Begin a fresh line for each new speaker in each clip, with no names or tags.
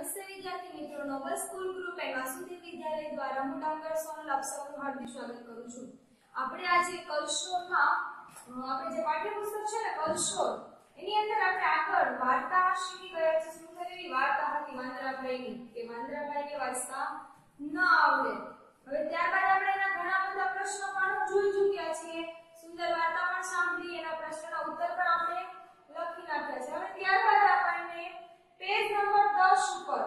નમસ્તે વિદ્યાર્થી મિત્રો, noble school group and Vasudev Vidyalaya દ્વારા હું ડાંગર સોનલ આપ સૌનું હાર્દિક સ્વાગત કરું છું। આપણે આજે કલશોરમાં આપણે જે પાઠ્યપુસ્તક છે ને કલશોર એની અંદર આપણે આગળ વાર્તા શીખી ગયા છે। સુંદર એવી વાર્તા હતી વાંદરાભાઈની કે વાંદરાભાઈને વાંચતા ન આવડે। હવે ત્યારબાદ આપણે એના ઘણા બધા પ્રશ્નો પણ જોઈ ચૂક્યા છીએ, સુંદર વાર્તા પણ સાંભળી, એના પ્રશ્નોના ઉત્તર પણ આપણે લખી નાખ્યા છે। હવે ત્યારબાદ આપણને પેજ નંબર 10 ઉપર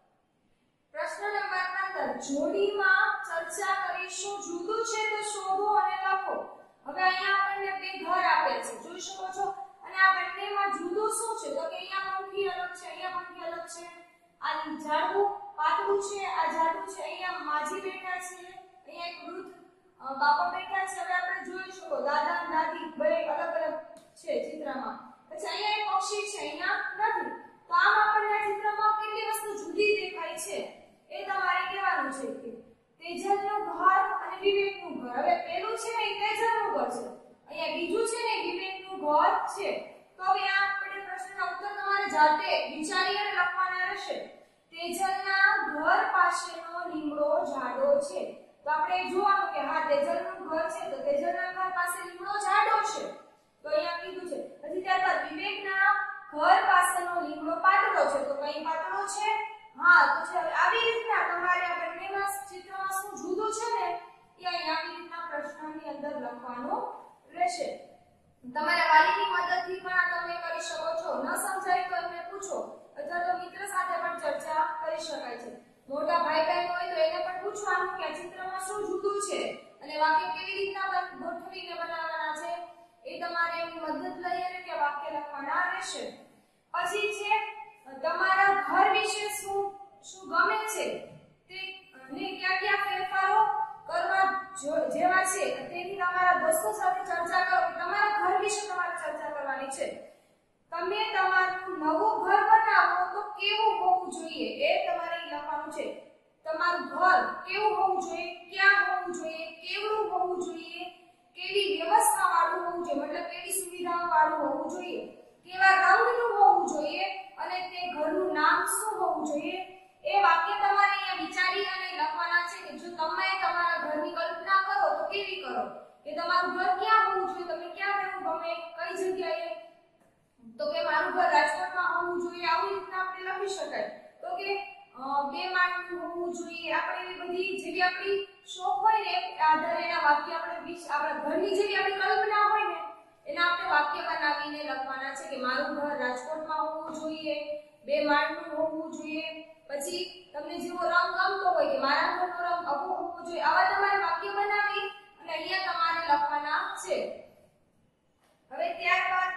પ્રશ્ન નંબર 15 જોડીમાં ચર્ચા કરીશું, જુદું છે તો શોધો અને લખો। હવે અહીંયા આપણને બે ઘર આપ્યા છે, જોઈ શકો છો, અને આ બંનેમાં જુદું શું છે તો કે અહીંયા પંખી અલગ છે, અહીંયા પંખી અલગ છે, આ ઝાડવું પાતળું છે, આ ઝાડવું છે, અહીંયા માજી બેઠા છે, અહીંયા એક વૃદ્ધ બાપા બેઠા છે। હવે આપણે જોઈ શકો દાદા દાદી બે અલગ અલગ છે ચિત્રમાં, પછી અહીંયા એક પક્ષી છે, અહીંયા નથી। તો આમ આપણને આ ચિત્રમાં કેટલી વસ્તુ જુદી દેખાય છે એ તમારે કહેવાનું છે કે તેજલનું ઘર અને વિવેકનું ઘર। હવે પહેલું છે ને એ તેજલનું ઘર છે, અહીંયા બીજું છે ને વિવેકનું ઘર છે। તો હવે આ આપણે પ્રશ્નના ઉત્તર તમારે જાતે વિચારી અને લખવાના રહેશે। તેજલના ઘર પાસેનો લીમડો જાડો છે, તો આપણે જોવાનું કે હા તેજલનું ઘર છે તો તેજલના ઘર પાસે લીમડો જાડો છે, તો અહીંયા કીધું છે। પછી ત્યારબાદ વિવેકના ઘર પાસેનો લીમડો પાતળો છે, તો કઈ પાતળો છે? હા તો છે। આવી રીતના તમારે આ બંનેના ચિત્રમાં શું જુદું છે ને એ અહીં આવી રીતના પ્રશ્નની અંદર લખવાનું રહેશે। તમારા વાલીની મદદથી પણ આ તમે કરી શકો છો, ન સમજાય તો એમને પૂછો અથવા તો મિત્ર સાથે પણ ચર્ચા કરી શકાય છે। મોટા ભાઈ બહેન હોય તો એને પણ પૂછવાનું કે આ ચિત્રમાં શું જુદું છે અને વાક્ય કેવી રીતના ગોઠવીને બનાવવાના છે એ તમારે એની મદદ લઈ અને કે વાક્ય લખવાના રહેશે। પછી છે તમારા ઘર વિશે શું ગમે છે તે ને કયા ફેરફારો કરવા જેવા છે તેની તમારા દોસ્તો સાથે ચર્ચા કરો। તમારા ઘર વિશે તમારે ચર્ચા કરવાની છે। તમે તમારું નવું ઘર બનાવો તો કેવું હોવું જોઈએ એ તમારે લખવાનું છે। તમારું ઘર કેવું હોવું જોઈએ, ક્યાં હોવું જોઈએ, કેવડું હોવું જોઈએ, કેવી વ્યવસ્થા વાળું હોવું જોઈએ, મતલબ કેવી સુવિધાઓ વાળું હોવું જોઈએ, કેવા રંગનું હોવું જોઈએ અને તે ઘરનું નામ શું હોવું જોઈએ એ વાક્ય તમારે અહીંયા વિચારી અને લખવાના છે કે જો તમે તમારા ઘરની કલ્પના કરો તો કેવી કરો, કે તમારું ઘર ક્યાં હોવું જોઈએ, તમને ક્યાં રહેવું ગમે, કઈ જગ્યાએ, તો કે મારું ઘર રાજકોટમાં હોવું જોઈએ, આવી રીતના આપણે લખી શકાય। તો કે બે માળનું હોવું જોઈએ, આપણે એવી બધી જેવી આપણી શોખ હોય ને આધારે એના વાક્ય આપણે આપણા ઘરની જેવી આપણી કલ્પના હોય ને એના આપણે વાક્ય બનાવીને લખવાના છે કે મારું ઘર રાજકોટમાં હોવું જોઈએ, બે માળનું હોવું જોઈએ, પછી તમને જેવો રંગ ગમતો હોય કે મારા ઘરનો રંગ આવો હોવો જોઈએ, આવા તમારે વાક્ય બનાવી અને અહીંયા તમારે લખવાના છે। હવે ત્યારબાદ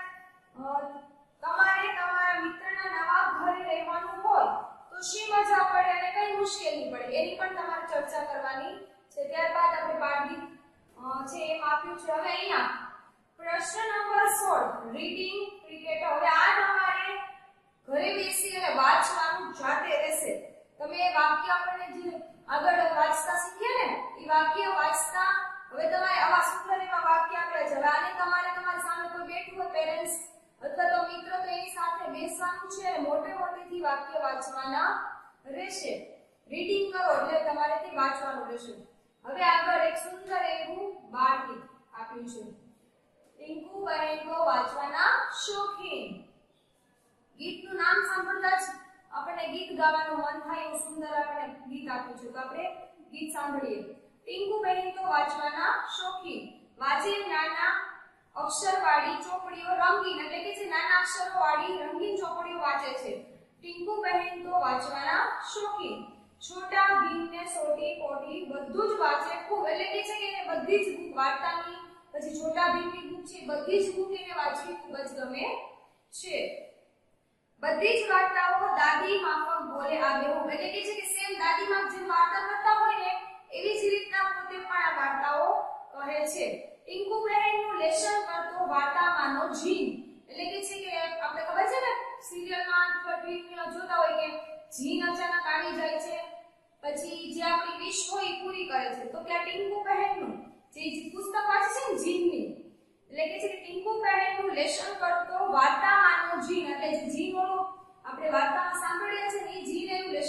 તમારે તમારા મિત્રના નવા ઘરે રહેવાનું હોય તો શી મજા પડે અને કઈ મુશ્કેલી પડે એની પણ તમારે ચર્ચા કરવાની છે। ત્યારબાદ આપણે પાઠગીત છે એમ આપ્યું છે। હવે અહીંયા પ્રશ્ન નંબર 16 રીડિંગ ક્રિકેટ। હવે આ તમારે ઘરે બેસી અને વાંચવાનું જાતે રહેશે। તમે વાક્ય આપણને જે આગળ વાંચતા શીખ્યા ને એ વાક્ય વાંચતા હવે તમારે આવા સુંદર એવા વાક્ય આપ્યા છે। હવે આને તમારે તમારી સામે કોઈ બેઠું હોય પેરેન્ટ્સ અથવા તો મિત્રો તો એની સાથે બેસવાનું છે અને મોટેથી વાક્ય વાંચવાના રહેશે। રીડિંગ કરો એટલે તમારે તે વાંચવાનું રહેશે। હવે આગળ એક સુંદર એવું બાળ ગીત આપ્યું છે, ટિંકુ બહેન કો વાંચવાના શોખીન। ગીતનું નામ સાંભળતા જ આપણને ગીત ગાવાનું મન થાય એવું સુંદર આપણે ગીત આપ્યું છે, તો આપણે ગીત સાંભળીએ। ટિંકુ બહેન તો વાંચવાના શોખીન, વાંચે નાના અક્ષરવાળી ચોપડીઓ રંગીન, એટલે કે જે નાના અક્ષરોવાળી રંગીન ચોપડીઓ વાંચે છે। ટિંકુ બહેન તો વાંચવાના શોખીન, છોટા ભીમ ને સોટી પોટી બધું જ વાંચે ખૂબ, એટલે કે છે કે એને બધી જ બુક વાર્તાની પછી છોટા ભીમની બુક છે બધી જ બુક એને વાંચવી ખૂબ જ ગમે છે। બધી જ વાર્તાઓ દાદી માફક બોલે આબેહૂબ, એટલે કે છે કે સેમ દાદી માં જેમ વાર્તા કરતા હોય ને એવી જ રીતના પોતે પણ આ વાર્તાઓ કહે છે। ટિંકુ બહેનનું લેશન કરતો વાર્તામાંનો જીન, એટલે કે છે કે આપણે ખબર છે ને સિરિયલમાં અથવા ટીવીમાં જોતા હોય કે જીન અચાનક આવી જાય છે પછી જે આપણી વિશ હોય એ પૂરી કરે છે, તો કે આ ટિંકુ બહેનનું જે પુસ્તક વાંચે છે ને જીનની, એટલે કે છે કે ટિંકુ બહેનનું લેશન કરતો વાર્તામાંનો જીન, એટલે જે જીન ઓલો આપણે વાર્તામાં સાંભળીએ છીએ ને એ જીન એનું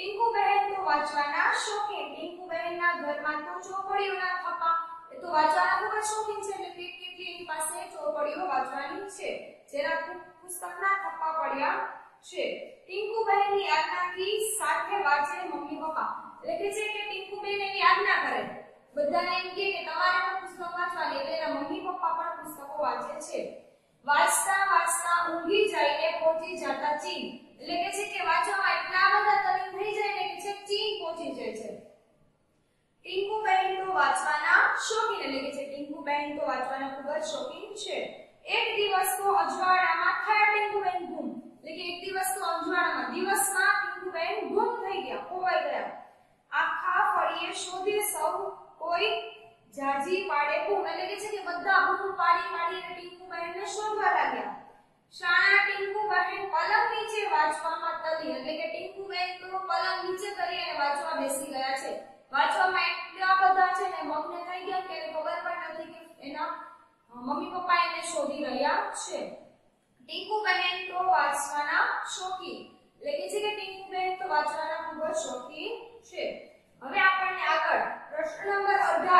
ટીંકુબહેન તો વાંચવાના શોખીન. ટીંકુબહેનના ઘરમાં તો ચોપડીઓના થપ્પા, એ તો વાંચવાના ખૂબ જ શોખીન છે. એટલે કેટલી એની પાસે ચોપડીઓ વાંચવાની છે, જેના પુસ્તકના થપ્પા પડ્યા છે. ટીંકુબહેનની આજ્ઞાથી સાથે વાંચે મમ્મી પપ્પા. એટલે કે છે કે ટીંકુબહેન એની આજ્ઞા કરે, બધાને એમ કે તમારે પણ પુસ્તક વાંચવાની, એટલે એના મમ્મી પપ્પા પણ પુસ્તકો વાંચે છે. વાંચતા વાંચતા ઊંઘી જઈને પહોંચી જતા ચીન. એટલે કે છે કે વાંચવામાં એટલા બધા તલીન થઈ જાય ને કે છે ચીન પહોંચી જાય છે. ટીંકુબહેન તો વાંચવાના શોખીન. એટલે કે છે ટીંકુબહેન તો વાંચવાના ખૂબ જ શોખીન છે. એક દિવસ તો અજવાળામાં થયા ટીંકુબહેન ગુમ. એટલે કે એક દિવસ તો અજવાળામાં, દિવસમાં ટીંકુબહેન ગુમ થઈ ગયા, ખોવાઈ ગયા. આખા ફળીએ શોધે સૌ કોઈ જાજી પાડે બૂમ. એટલે કે છે કે બધા બૂમ પાડી પાડીને ટીંકુબહેનને શોધવા લાગ્યા. શાણા ટીંકુબહેન પલંગ નીચે વાંચવામાં તલી. એટલે કે ટીંકુબહેન તો પલંગ નીચે કરી અને વાંચવા બેસી ગયા છે. વાંચવામાં એટલા બધા છે ને મગ્ન થઈ ગયા કે ખબર પણ નથી કે એના મમ્મી પપ્પા એને શોધી રહ્યા છે. ટીંકુબહેન તો વાંચવાના શોખીન. એટલે કે છે કે ટીંકુબહેન તો વાંચવાના ખૂબ જ શોખીન છે. હવે આપણને આગળ પ્રશ્ન નંબર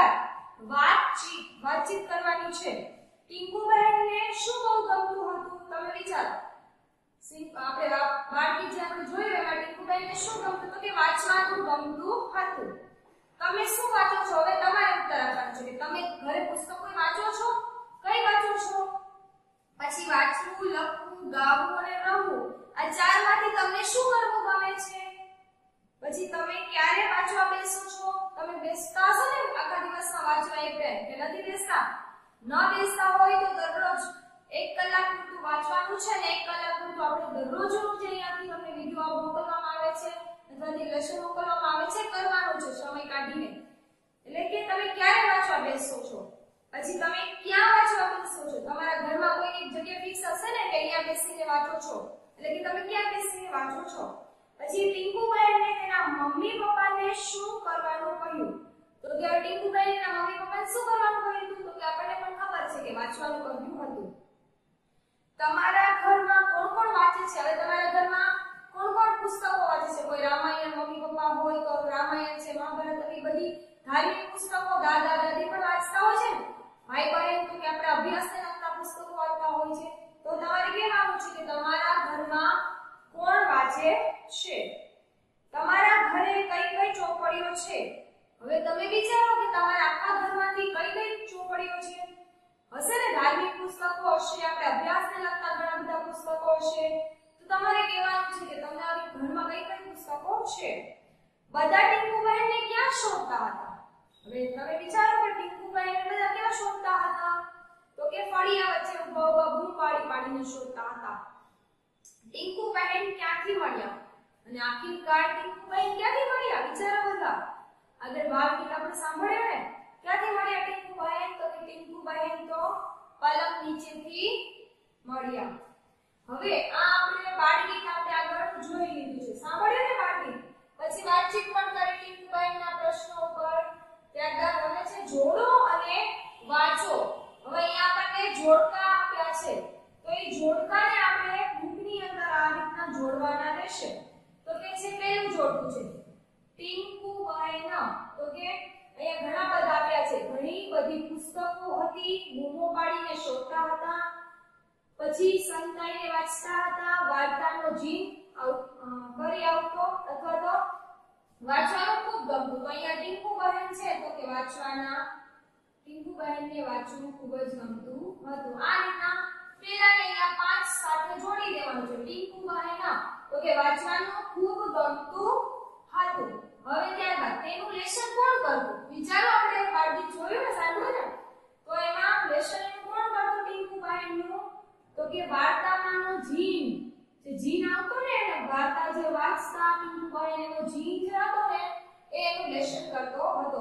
18 વાતચીત કરવાની છે. ટીંકુબહેનને શું બહુ ગમતું હતું, તમે વિચારો. આપણે બાળકી જે આપણે જોયું એમાં ટીંકુબહેનને શું ગમતું, તો કે વાંચવાનું ગમતું હતું. તમે શું વાંચો છો? હવે તમારે ઉત્તર આપવાનો છે કે તમે ઘરે પુસ્તકો વાંચો છો, કઈ વાંચો છો? પછી વાંચવું, લખવું, ગાવું અને રમવું, આ ચારમાંથી તમને શું કરવું ગમે છે? પછી તમે ક્યારે વાંચવા બેસો છો? તમે બેસતા હશો ને આખા દિવસમાં વાંચવા એક ટાઈમ, કે નથી બેસતા? ન બેસતા હોય તો દરરોજ 1 કલાક પૂરતું વાંચવાનું છે ને 1 કલાક પૂરતું આપણે દરરોજનું જે અહીંયાથી તમને વિડિયો મોકલવામાં આવે છે અથવા જે લેસન મોકલવામાં આવે છે કરવાનું છે સમય કાઢીને. એટલે કે તમે ક્યારે વાંચવા બેસો છો? પછી તમે ક્યાં વાંચવા બેસો છો? તમારા ઘરમાં કોઈ એક જગ્યા ફિક્સ હશે ને કે અહીંયા બેસીને વાંચો છો, એટલે કે તમે ક્યાં બેસીને વાંચો છો? પછી ટીંકુબહેનને તેના મમ્મી પપ્પાને શું કરવાનું કહ્યું? તો કે ટીંકુબહેન એના મમ્મી પપ્પાને શું કરવાનું કહ્યું હતું? તો કે આપણને પણ ખબર છે કે વાંચવાનું કહ્યું હતું. તમારા ઘરમાં કોણ કોણ વાંચે છે? હવે તમારા ઘરમાં કોણ કોણ પુસ્તકો વાંચે છે? કોઈ રામાયણ મમ્મી પપ્પા હોય તો રામાયણ છે, મહાભારત, એવી બધી ધાર્મિક પુસ્તકો દાદા દાદી પણ વાંચતા હોય છે ને. ભાઈ બહેન તો કે આપણે અભ્યાસને લગતા પુસ્તકો વાંચતા હોય છે. તો તમારે કહેવાનું છે કે તમારા ઘરમાં કોણ વાંચે છે? તમારા ઘરે કઈ કઈ ચોપડીઓ છે? હવે તમે વિચારો કે તમારા આખા ઘરમાંથી કઈ કઈ ચોપડીઓ છે? હશે ને ધાર્મિક પુસ્તકો હશે, આપણે અભ્યાસને લગતા ઘણા બધા પુસ્તકો હશે. તો તમારે કહેવાનું છે કે તમારા ઘરમાં કઈ કઈ પુસ્તકો છે? બધા ટીંકુબહેનને ક્યાં શોધતા હતા? હવે તમે વિચારો કે ટીંકુબહેન બધા ક્યાં શોધતા હતા? તો કે ફળિયા વચ્ચે ઊભા ઊભા બૂમ પાડી પાડીને શોધતા હતા. ટીંકુબહેન ક્યાંથી મળ્યા? અને આખિરકાર ટીંકુબહેન ક્યાંથી મળ્યા? વિચારો બધા. આગળ બાળગીત આપણે સાંભળ્યો ને, ક્યાંથી મળ્યા ટીંકુબહેન? તો કે ટીંકુબહેન તો પલંગ નીચેથી મળ્યા. હવે આ આપણે બાળગીત આપણે આગળ જોઈ લીધું છે, સાંભળ્યું ને બાળગીત. પછી વાતચીત પણ કરી ટીંકુબહેનના પ્રશ્નો ઉપર. ત્યારબાદ હવે છે જોડો અને વાંચો. હવે અહીંયા આપણને જોડકા આપ્યા છે, તો એ જોડકાને આપણે બુકની અંદર આ રીતના જોડવાના રહેશે. તો કે છે પહેલું જોડકું છે ટીંકુબહેન. તો કે અહીંયા ઘણા બધા આપ્યા છે, ઘણી બધી પુસ્તકો હતી, બૂમો પાડીને શોધતા હતા, પછી સંતાઈને વાંચતા હતા, વાર્તાનો જીન કરી આવતો અથવા તો વાંચવાનું ખૂબ ગમતું. તો અહીંયા ટીંકુબહેન છે તો કે ટીંકુબહેનને વાંચવું ખૂબ જ ગમતું હતું. આ રીતના પેલાને અહીંયા 5 સાથે જોડી દેવાનું છે. ટીંકુબહેન તો કે વાંચવાનું ખૂબ ગમતું હતું. હવે ત્યારબાદ તેનું લેસન કોણ કરતું? વિચારો, આપણે બાળગીત જોયું ને, સાંભળ્યું ને, તો એમાં લેસન કોણ કરતું ટીંકુબહેનનું? તો કે વાર્તામાંનો જીન, જે જીન આવતો ને એને વાર્તા જે વાંચતા ટીંકુબહેન એનો જીન જે હતો ને એનું લેસન કરતો હતો.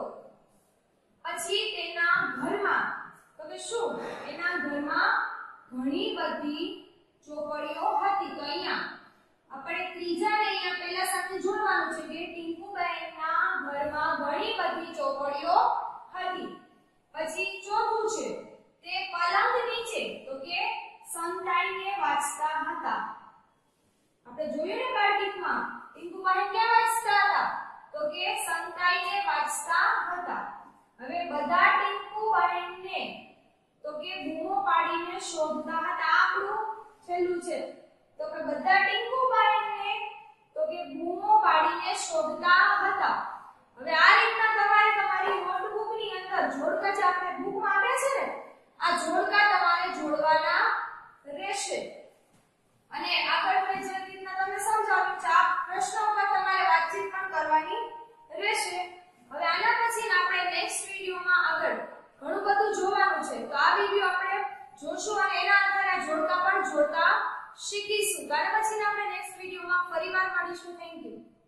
પછી તેના ઘરમાં, તો કે શું? એના ઘરમાં ઘણી બધી ચોપડીઓ હતી. તો અહીંયા આપણે ત્રીજાને અહીંયા પહેલા સાથે જોડવાનું છે કે ટીંકુબહેનના ઘરમાં ઘણી બધી ચોપડીઓ હતી. પછી ચોથું છે તે પલંગ નીચે, તો કે સંતાઈને વાંચતા હતા. આપણે જોયું ને બાળગીતમાં ટીંકુ બહેન ક્યાં વાંચતા હતા? તો કે સંતાઈને વાંચતા હતા. હવે બધા ટીંકુ બહેનને તો કે બૂમો પાડીને શોધતા હતા. આપણું છેલ્લું છે. તો કે બધા ટીંકુ બહેનને તો કે બૂમો પાડીને શોધતા હતા. હવે આ રીતના તમારે તમારી નોટબુકની અંદર જોડકા જે આપણે બુકમાં આપ્યા છે ને આ જોડકા તમારે જોડવાના રહેશે. અને આગળ મેં જે રીતના તમને સમજાવ્યું છે આ પ્રશ્નો ઉપર તમારે વાતચીત પણ કરવાની રહેશે. હવે આના પછી આપણે નેક્સ્ટ વિડિયોમાં આગળ ઘણું બધું જોવાનું છે. તો આ વિડિયો આપણે જોશું અને એના આધારે જોડકા પણ જોડતા શીખીશું. ત્યાર પછી આપણે નેક્સ્ટ વિડિયોમાં ફરીવાર મળીશું. Thank you.